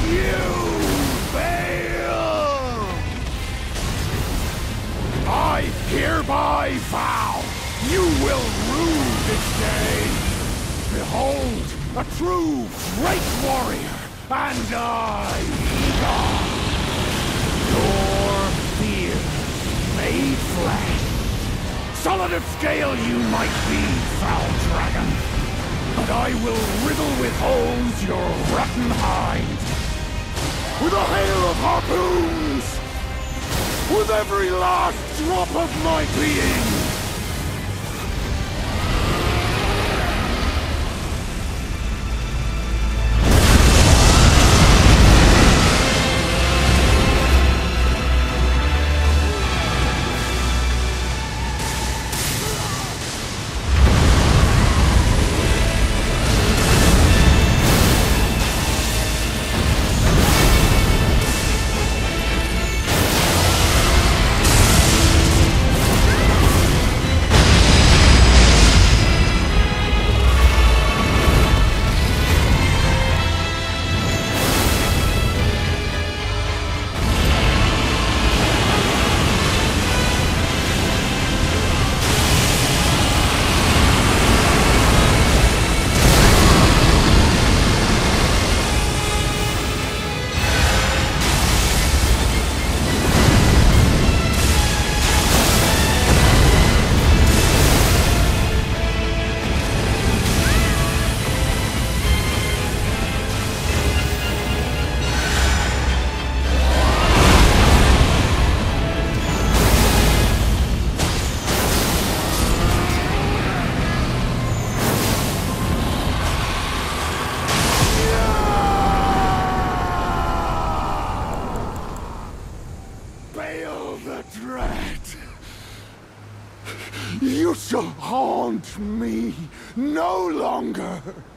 You, Bayle! I hereby vow you will rue this day. Behold, a true great warrior, and I, Ng1. Your fears made flesh. Solid of scale you might be, foul dragon, but I will riddle with holes your rotten hide. With a hail of harpoons! With every last drop of my being! Bayle the Dread, you shall haunt me no longer.